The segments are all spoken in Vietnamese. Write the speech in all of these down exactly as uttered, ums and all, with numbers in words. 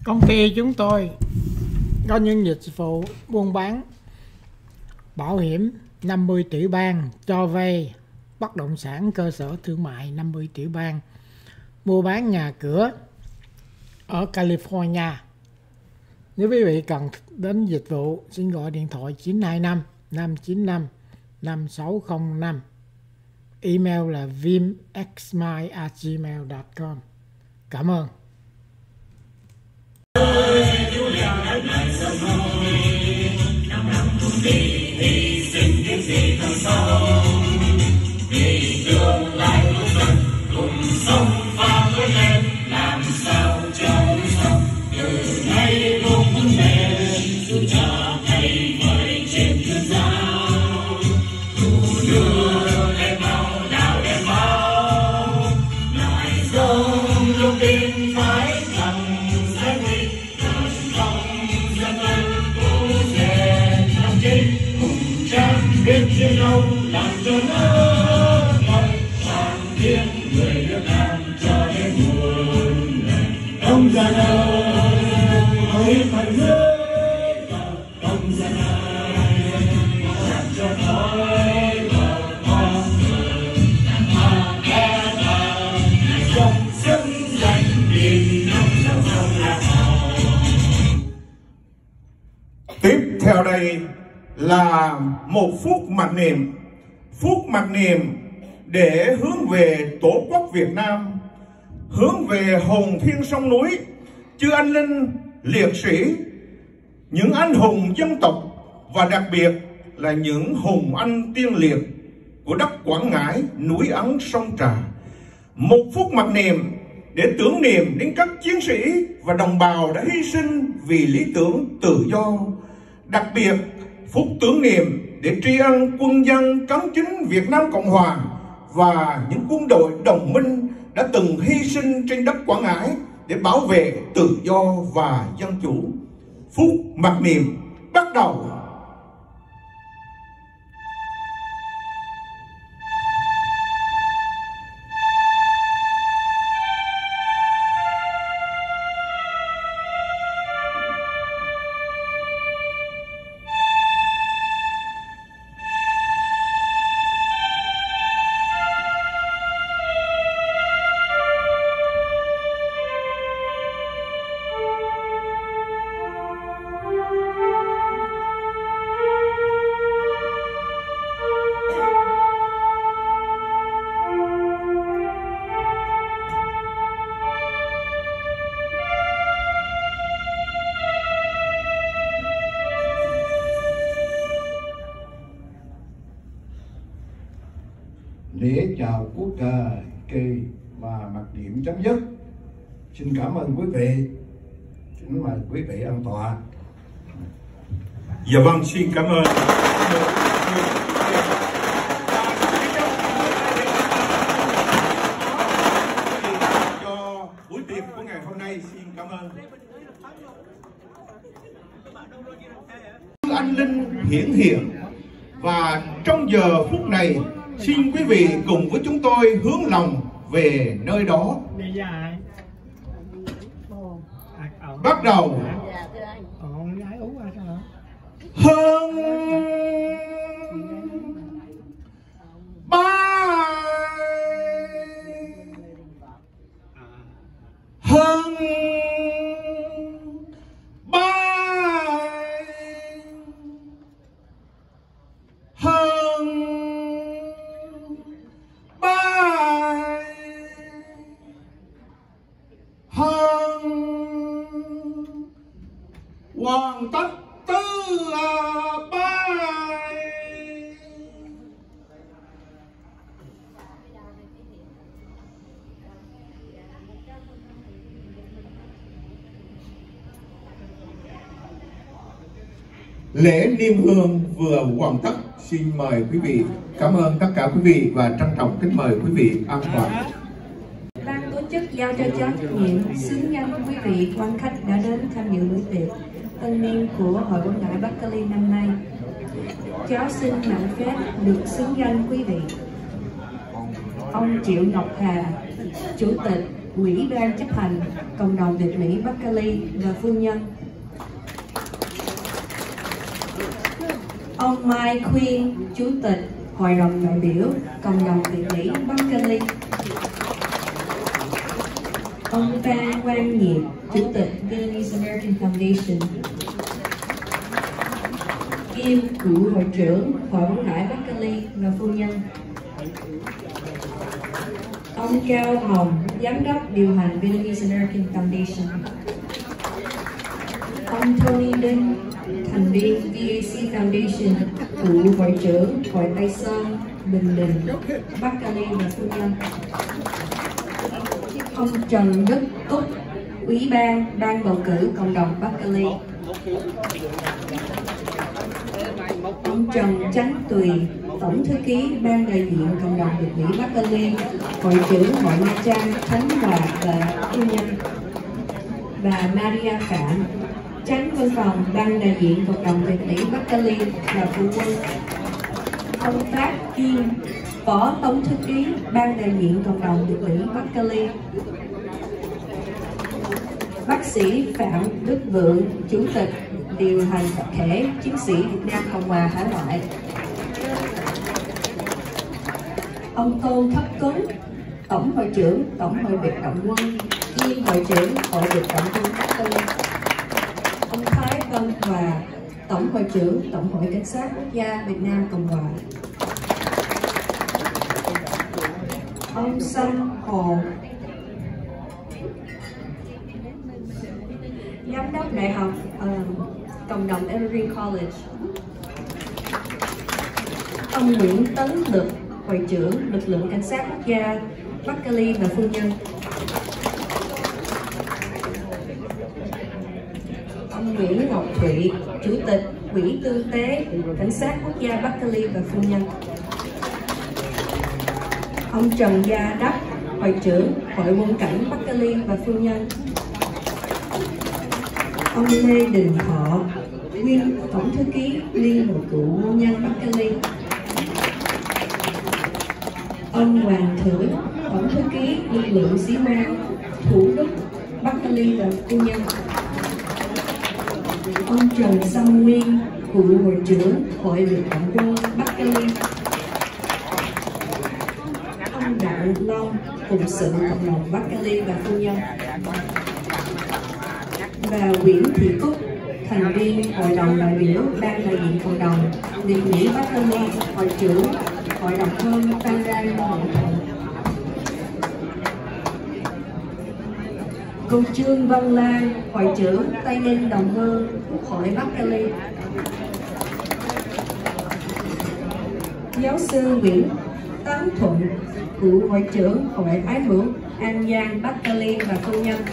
Công ty chúng tôi có những dịch vụ buôn bán bảo hiểm năm mươi tiểu bang, cho vay bất động sản cơ sở thương mại năm mươi tiểu bang, mua bán nhà cửa ở California. Nếu quý vị cần đến dịch vụ, xin gọi điện thoại chín hai năm năm chín năm năm sáu không năm. Email là vimxmy a gmail chấm com. Cảm ơn. Vì tương lai của dân cùng sống và vươn lên, làm sao cho sống từ nay vùng lên, dù cho thay với trên thiên giao, dù đưa lên màu đào đèn bao, lại dòng lúc tin phải thầm sẽ nguy, cơn sóng dân lên cố rèn lòng chính, cùng trang biết chiến đấu làm cho nó người Việt Nam cho đến muôn lần. Công dân ơi, hãy phải nhớ công dân ơi, làm cho khói bờ hoa làm hoa kẻ thờ dòng sân danh biển năm sông sông là hào. Tiếp theo đây là một phút mặc niệm, phút mặc niệm để hướng về Tổ quốc Việt Nam, hướng về hồn thiên sông núi, chư anh linh liệt sĩ, những anh hùng dân tộc và đặc biệt là những hùng anh tiên liệt của đất Quảng Ngãi, núi Ấn, sông Trà. Một phút mặc niệm để tưởng niệm đến các chiến sĩ và đồng bào đã hy sinh vì lý tưởng tự do. Đặc biệt, phút tưởng niệm để tri ân quân dân cán chính Việt Nam Cộng Hòa và những quân đội đồng minh đã từng hy sinh trên đất Quảng Ngãi để bảo vệ tự do và dân chủ. Phút mặc niệm bắt đầu. Lễ chào quốc cờ kỳ và mặc niệm chấm dứt. Xin cảm ơn quý vị. Xin mời quý vị an tọa. Dạ vâng, xin cảm ơn. Cho buổi tiệc của ngày hôm nay, xin cảm ơn. Anh linh hiển hiện, và trong giờ phút này xin quý vị cùng với chúng tôi hướng lòng về nơi đó. Bắt đầu. Hơn ba hơn ba hơn hơn hoàn tất tư bài. Lễ niêm hương vừa hoàn tất, xin mời quý vị. Cảm ơn tất cả quý vị và trân trọng kính mời quý vị an toàn. Ban tổ chức giao cho cháu trách nhiệm xứng danh quý vị quan khách đã đến tham dự buổi tiệc tân niên của Hội Quảng Ngãi Bắc Cali năm nay. Cháu xin mạn phép được xứng danh quý vị. Ông Triệu Ngọc Hà, Chủ tịch Ủy ban chấp hành Cộng đồng Việt Mỹ Bắc Cali và phu nhân. Ông Mike Queen, Chủ tịch Hội đồng đại biểu Cộng đồng Việt Mỹ Bắc Cali. Ông Phan Quang Nhiệt, Chủ tịch Vietnamese American Foundation. Kim cựu hội trưởng Hội Quảng Ngãi Bắc Cali và phu nhân. Ông Cao Hồng, giám đốc điều hành Vietnamese American Foundation. Ông Tony Đinh, thành viên vê a xê Foundation, cựu hội trưởng Hội Tây Sơn, Bình Định, Bắc Cali và phu nhân. Ông Trần Đức Túc, Ủy ban Ban bầu cử Cộng đồng Bắc Cali. Ông Trần Chánh Tùy, Tổng thư ký Ban đại diện Cộng đồng Việt Mỹ Bắc Cali, Hội trưởng Hội Nha Trang, Khánh Hòa và phu nhân. Bà Maria Phạm, Chánh văn phòng Ban đại diện Cộng đồng Việt Mỹ Bắc Cali và phu quân. Ông Phát Kim, Phó Tổng thư ký Ban đại diện Cộng đồng Việt Mỹ Bắc Cali. Bác sĩ Phạm Đức Vượng, Chủ tịch điều hành tập thể Chiến sĩ Việt Nam Cộng hòa Hải ngoại. Ông Tô Thấp Tuấn, Tổng hội trưởng Tổng hội Việt Động quân, kiêm hội trưởng Hội Việt Động quân Bắc Cali. Ông Thái Văn Hòa, Tổng hội trưởng Tổng hội Cảnh sát Quốc gia Việt Nam Cộng hòa. Ông Sâm Hồ, giám đốc đại học uh, Cộng đồng Evergreen College. Ông Nguyễn Tấn Lực, hội trưởng lực lượng cảnh sát quốc gia Bắc Cali và phu nhân. Ông Nguyễn Ngọc Thụy, Chủ tịch Quỹ Tư tế Cảnh sát Quốc gia Bắc Cali và phu nhân. Ông Trần Gia Đắc, hội trưởng Hội quân cảnh Bắc Cali và phu nhân. Ông Lê Đình Thọ, nguyên Tổng thư ký Liên hội cựu quân nhân Bắc Cali. Ông Hoàng Thưởng, Tổng thư ký lực lượng sĩ quan Thủ Đức Bắc Cali và phu nhân. Ông Trần Sâm Nguyên, cựu hội trưởng Hội Việt Động quân Bắc Cali. Ông Đặng Long, phụng sự Cộng đồng Bắc Cali và phu nhân. Và Nguyễn Thị Cúc, thành viên Hội đồng đại biểu Ban đại diện Cộng đồng Việt Mỹ Bắc Cali, hội trưởng Hội đồng thôn Phan Rang Hội Thuận. Cô Trương Văn Lan, hội trưởng Tây Ninh Đồng Hương, Quốc hội Bắc Cali. Giáo sư Nguyễn Tấn Thuận, cựu hội trưởng Hội Ái Hữu An Giang Bắc Cali và phu nhân.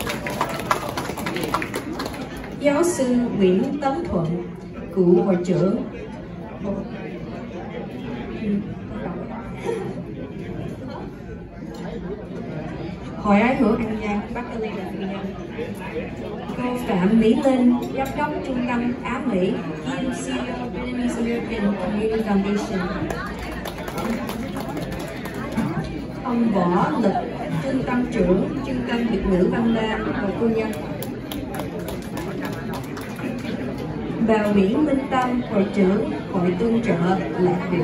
Giáo sư Nguyễn Tấn Thuận, cựu hội trưởng Hội Ái Hữu An Giang Bắc Cali và phu nhân. Cô Phạm Mỹ Linh, giám đốc Trung tâm Á Mỹ, kiêm xê e ô Vietnamese American Community Foundation. Ông Võ Lực, trung tâm trưởng Trung tâm Việt ngữ Văn Lam và phu nhân. Bà Nguyễn Minh Tâm, hội trưởng Hội tương trợ Lạc Việt.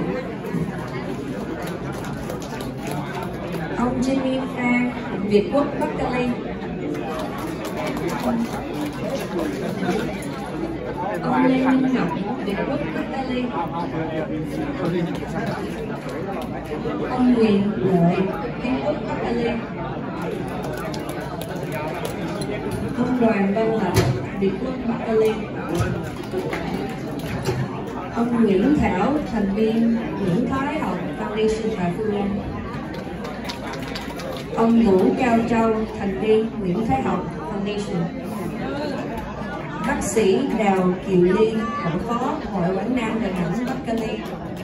Ông Jimmy Phan, Việt Quốc Bắc Cali. Ông Lê Minh Ngọc, Việt Quốc Bắc Cali. Ông Quyền Lợi, Việt Quốc Bắc Cali. Ông Đoàn Văn Lập, Việt Quốc Bắc Cali. Ông Nguyễn Thảo, thành viên Nguyễn Thái Học Foundation và phu nhân. Ông Vũ Cao Châu, thành viên Nguyễn Thái Học Foundation. Bác sĩ Đào Kiều Liên, hội phó Hội Quảng Nam Đà Nẵng Bắc Cali.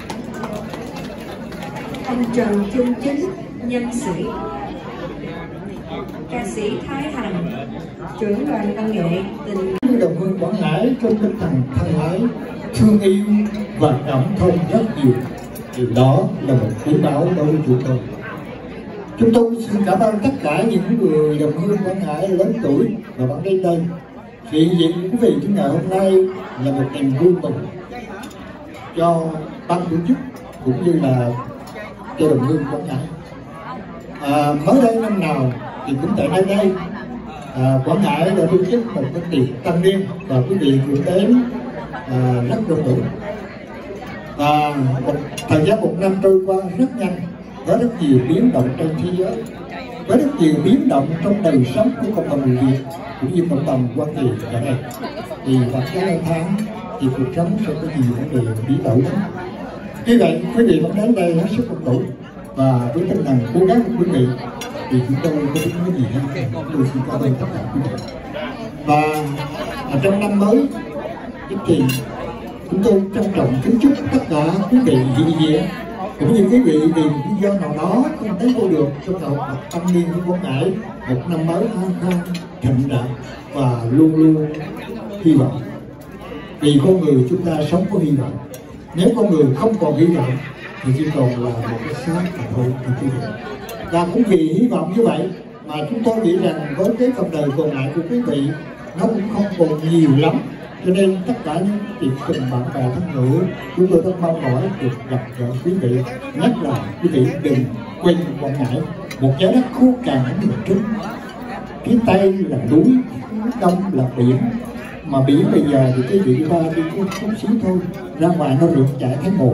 Ông Trần Trung Chính, nhân sĩ. Ca sĩ Thái Hành, trưởng đoàn văn nghệ tình đồng hương Quảng Ngãi trong tinh thần thân ái, thương yêu và cảm thông rất nhiều. Điều đó là một quý báu đối với chúng tôi. Chúng tôi xin cảm ơn tất cả những người đồng hương Quảng Ngãi lớn tuổi và vẫn đến đây. Hiện diện quý vị chúng ngày hôm nay là một niềm vui mừng cho ban tổ chức cũng như là cho đồng hương Quảng Ngãi. À, mới đây năm nào thì cũng tại nơi đây à, Quảng Ngãi đã tổ chức một cái tiệc tăng niên và quý vị cũng đến à, rất đông đủ. Và một thời gian một năm trôi qua rất nhanh, có rất nhiều biến động trên thế giới, có rất nhiều biến động trong đời sống của cộng đồng người Việt cũng như cộng đồng Hoa Kỳ ở đây. Thì vào cái năm tháng thì cuộc sống sẽ có nhiều vấn đề biến đổi lắm. Vì vậy quý vị vẫn đến đây hết sức đông đủ và với tinh thần cố gắng của quý vị thì chúng tôi có biết nói gì hết. Tôi xin cảm ơn tất cả quý vị. Và ở trong năm mới thì chúng tôi trân trọng kính chúc tất cả quý vị hiện diện cũng như quý vị vì một lý do nào đó không tới vô được trong đầu tâm niên của Quảng Ngãi một năm mới an khang thịnh vượng và luôn luôn hy vọng. Vì con người chúng ta sống có hy vọng, nếu con người không còn hy vọng thì chỉ còn là một cái xác mà thôi thì quý vị. Và cũng vì hy vọng như vậy mà chúng tôi nghĩ rằng với cái phần đời còn lại của quý vị nó cũng không còn nhiều lắm, cho nên tất cả những việc tình bạn bè thân hữu chúng tôi rất mong mỏi được gặp gỡ quý vị, nhất là quý vị đừng quên Quảng Ngãi, một trái đất khô cằn ở miền Trung, phía tây là núi, phía đông là biển, mà biển bây giờ thì quý vị ra đi có chút xíu thôi, ra ngoài nó rượt chạy thấy mồ.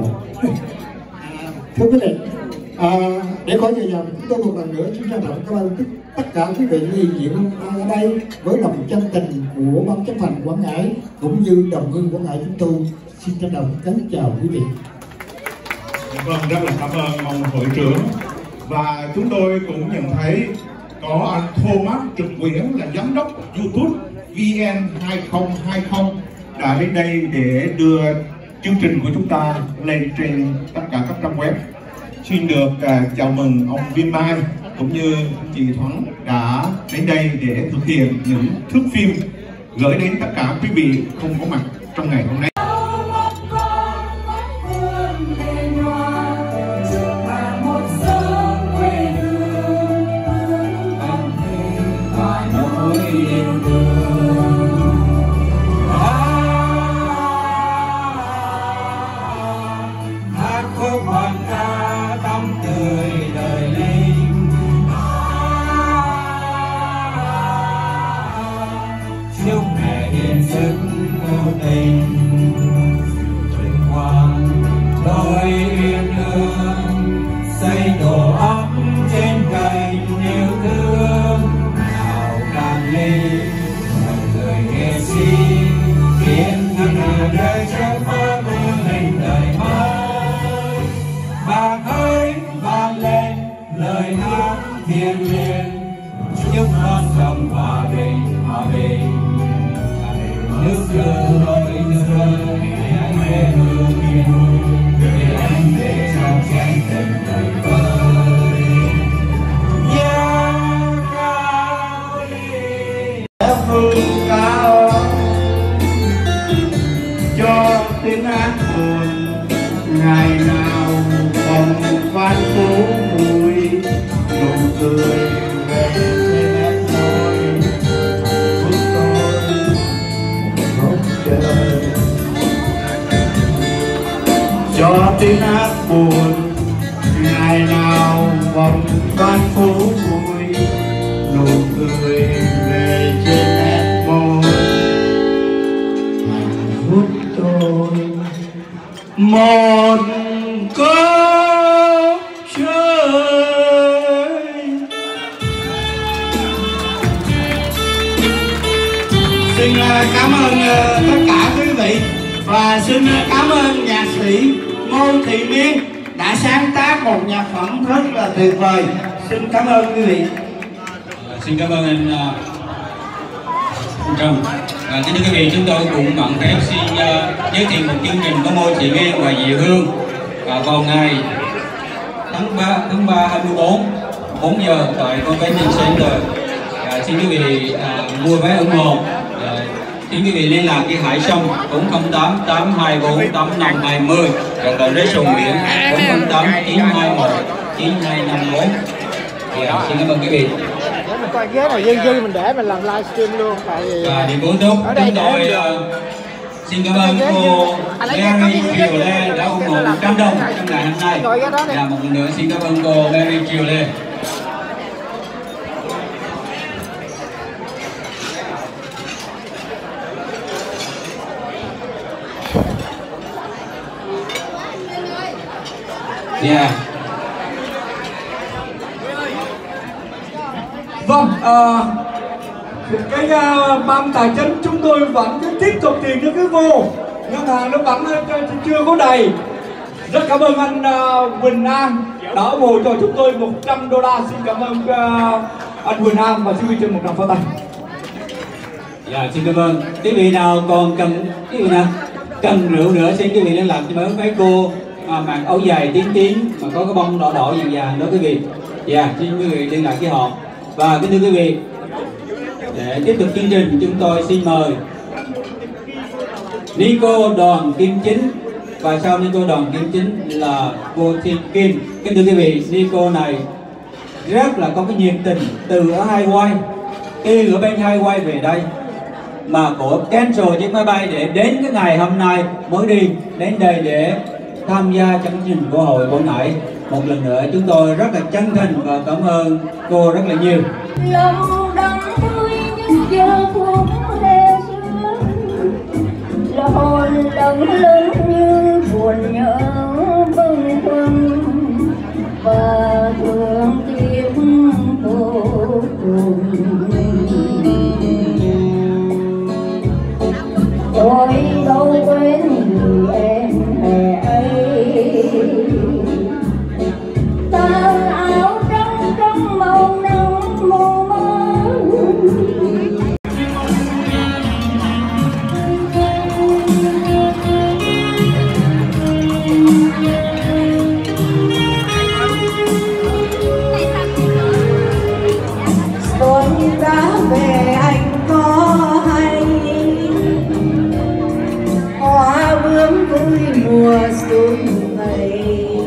Thưa quý vị, à, để khỏi thời gian chúng tôi một lần nữa xin trân trọng cảm ơn tất cả quý vị hiện diện ở đây với lòng chân tình của ban chấp hành Quảng Ngãi cũng như đồng hương Quảng Ngãi. Chúng tôi xin trân trọng kính chào quý vị. Vâng, rất là cảm ơn ông hội trưởng. Và chúng tôi cũng nhận thấy có anh Thomas Trực Nguyễn là giám đốc YouTube V N hai không hai không đã đến đây để đưa chương trình của chúng ta lên trên tất cả các trang web. Xin được uh, chào mừng ông Viên Mai cũng như chị Thoáng đã đến đây để thực hiện những thước phim gửi đến tất cả quý vị không có mặt trong ngày hôm nay. Cho tiếng hát buồn ngày nào vòng quanh phố vui, nụ cười về trên nét môi hạnh phúc tôi một cốc chơi. Xin cảm ơn tất cả quý vị và xin cảm ơn nhạc sĩ Ngô Thị Miên đã sáng tác một nhạc phẩm rất là tuyệt vời. Xin cảm ơn quý vị. Xin cảm ơn anh uh, Trần. À, kính thưa quý vị, chúng tôi cũng bận phép xin uh, giới thiệu một chương trình của Ngô Thị Miên và Diệu Hương à, vào ngày tháng ba tháng ba hai mươi bốn bốn giờ tại Convention Center. À, xin quý vị uh, mua vé ủng hộ. À, xin quý vị liên lạc với Hải Sông không không tám tám hai bốn tám năm hai không hoặc là Rế Sùng Biển không không tám chín hai một chín hai năm bốn. Dạ, xin cảm ơn quý vị. Để mình coi ghế này dư dư mình để mình làm livestream luôn, tại vì Và điểm cuối thúc ở đây chúng tôi để uh, xin cảm ơn cô Mary Kiều Lê đã ủng hộ một trăm đồng trong ngày hôm nay. Và một lần nữa xin cảm ơn cô Mary Kiều Lê. Yeah. Vâng, à, cái uh, ban tài chính chúng tôi vẫn cứ tiếp tục tiền cho cái vô ngân hàng nó vẫn uh, chưa có đầy. Rất cảm ơn anh uh, Quỳnh An đã ủng hộ cho chúng tôi một trăm đô la. Xin cảm ơn uh, anh Quỳnh An và xin cho một tràng pháo tay. Dạ, xin cảm ơn. Quý vị nào còn cần quý vị nào cần rượu nữa xin quý vị liên lạc cho mấy cô à, mặc áo dài tím tím mà có cái bông đỏ đỏ vàng vàng đó quý vị. Dạ, xin quý vị liên lạc với họ. Và kính thưa quý vị, để tiếp tục chương trình chúng tôi xin mời Nico Đoàn Kim Chính và sau Nico Đoàn Kim Chính là cô Thiên Kim. Kính thưa quý vị, Nico này rất là có cái nhiệt tình từ ở Hawaii, từ ở bên Hawaii về đây mà cổ cancel chiếc máy bay để đến cái ngày hôm nay mới đi đến đây để tham gia trong chương trình của Hội Quảng Ngãi. Một lần nữa chúng tôi rất là chân thành và cảm ơn cô rất là nhiều. Lòng đắng vui những giờ phút hè sương, là hồn lặng lớn như buồn nhớ bâng khuâng và thương tiếc vô cùng. Tôi đâu quên người em hè ấy, tàn áo trắng trắng màu nắng mù mơ. Xuân đã về anh có hay, hoa bướm vui mùa xuân này,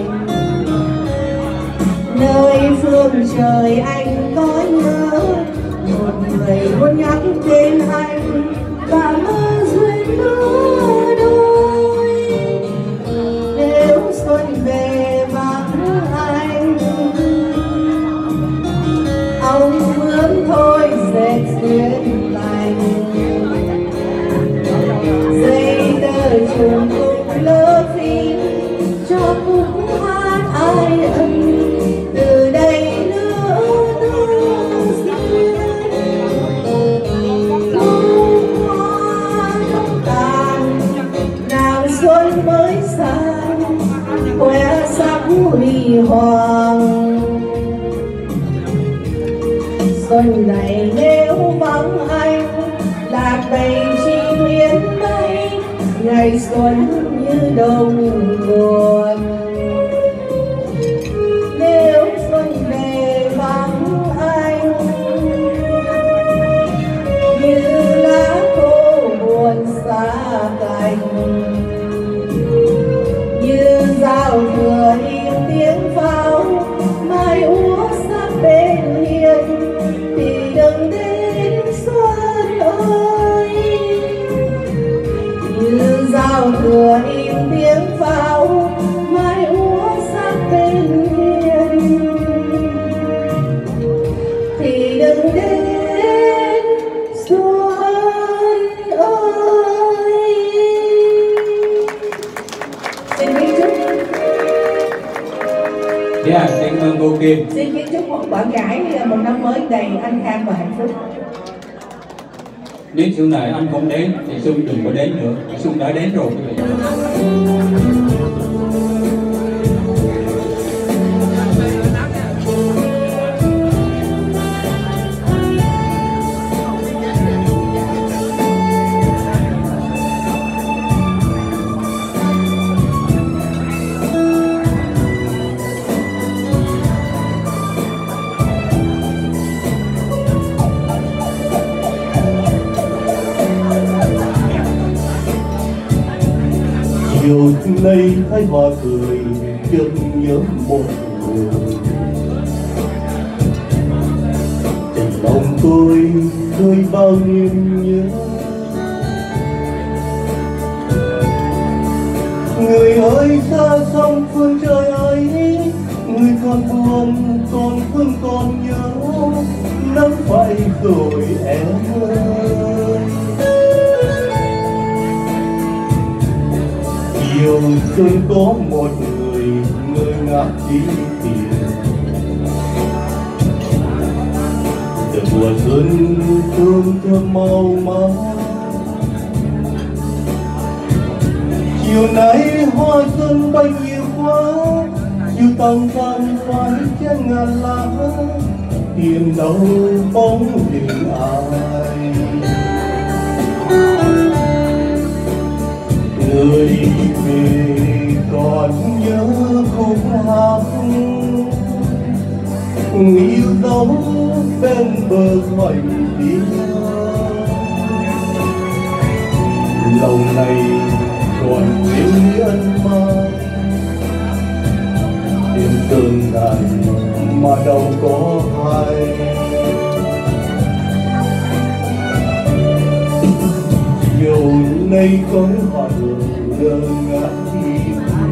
nơi phương trời anh có nhớ một người luôn nhắc tên anh và mơ duyên lứa đôi. Nếu xuân về vắng anh, ông bướm thôi dệt duyên lành, dây tơ chuông cùng lơ phim cho khúc hát ai ân. Từ đây nữa tương duyên bông hoa không tàn, nàng xuân mới sang khoe sắc huy hoàng. Xuân này nếu vắng anh, lạc đầy chim yến bay, ngày xuân như đông buồn. Nếu xuân về vắng anh, như lá khô buồn xa cành, như giao thừa im tiếng pháo mai úa sát bên hiên, thì đừng đến xuân ơi. Như giao thừa im tiếng pháo mai úa sát bên hiên, thì đừng đến xuân ơi. Xin kính chúc Yeah, xin cảm ơn cô Kim. Xin kính chúc một Quảng Ngãi một năm mới đầy an khang và hạnh phúc. Nếu xuân này anh không đến thì xuân đừng có đến nữa, xuân đã đến rồi quý vị. Chiều nay hai hoa cười chợt nhớ một người, tôi khơi bao niềm nhớ. Người ơi xa xăm phương trời ấy, người còn buồn còn thương còn nhớ, nắng phai rồi em ơi. Yêu xuân có một người ngơ ngác đi tìm, từ mùa xuân thương thơm màu mỡ. Chiều nay hoa xuân bao nhiêu quá, chiều tàn tàn phải chân ngàn lá, tìm đâu bóng hình ai. Người về còn nhớ khúc hát, yêu dấu bên bờ hoành tiếng. Lòng này còn yêu ân mai, đêm cơn đàn mà đâu có ai. Chiều nay có họ ngơ ngác đi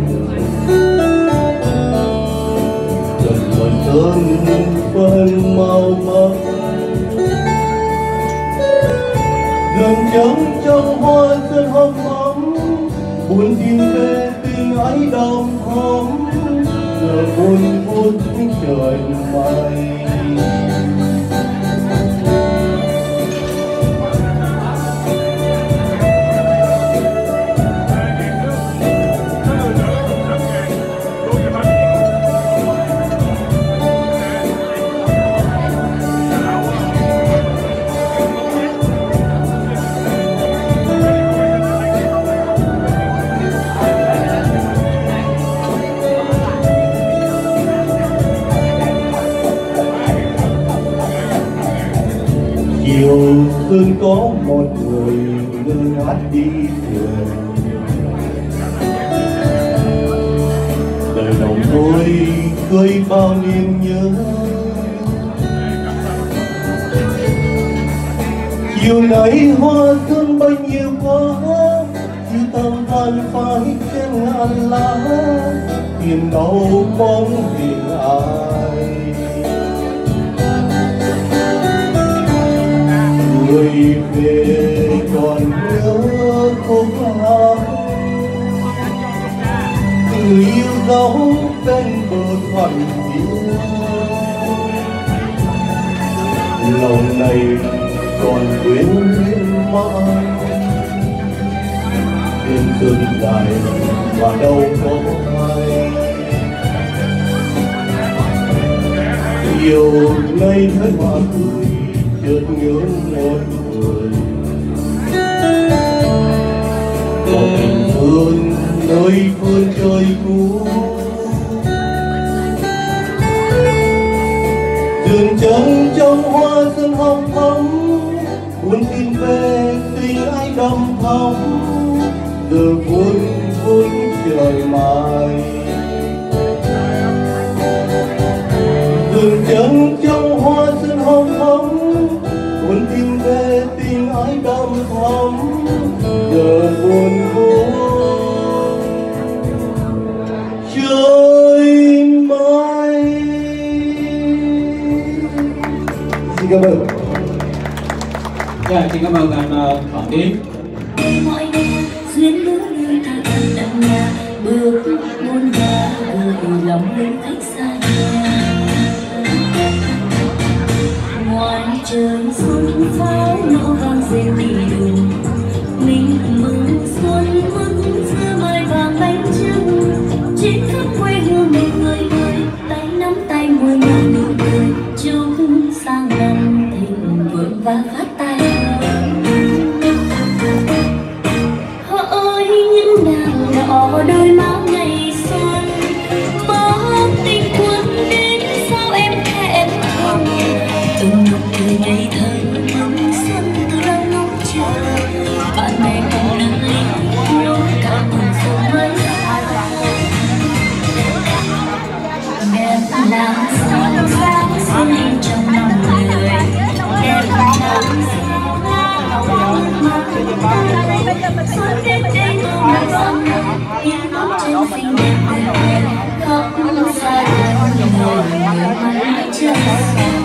dần dần cơn phân màu mỡ. Dần trắng trong hoa xuân hồng ấm, buồn tìm về tình ấy đau thắm. Giờ buồn phút trời mây. Chiều xuân có một người ngơ ngác đi đường, đời lòng tôi khơi bao niềm nhớ. Chiều nay hoa xuân bao nhiêu quá, chiều tàn tàn phải trên ngàn lá, tìm đâu bóng hình ai. Người về còn nhớ khúc hát, người yêu dấu bên bờ thoáng tiếng. Lòng này còn quyến luyến mãi, đêm xuân dài mà đâu có ai. Yêu nay thấy hoa cười chợt nhớ một người, có tình thương nơi phương trời cũ. Dừng chân trong hoa xuân hồng thắm, buồn tìm về tình ai đầm thắm. Giờ buồn buồn trời mai. Dừng chân trong hoa xuân hồng thắm, buồn tìm về tình ai đầm thắm. Giờ buồn buồn trời mai. Xin cảm ơn. Dạ, xin cảm ơn anh Phạm Tiến. Mọi ngày duyên lứa nơi ta thật đậm nhà, bước muôn nhà gửi lòng lên khách xa nhà. Ngoài trời xuân pháo nổ vang rền đi đường, mình mừng xuân mừng giữa mai vàng bánh trưng. Trên khắp quê hương mình người ơi, tay nắm tay môi nhau nụ cười, chúc sang năm thịnh vượng và phát tài. Hỡi những nàng đỏ đôi má ngày xuân, bác tình quân đến sao em thẹn thùng. Từng nụ cười ngây thơ mừng xuân từ lâu ngóng chờ. xinh đẹp khắp xa gần người người mãi chân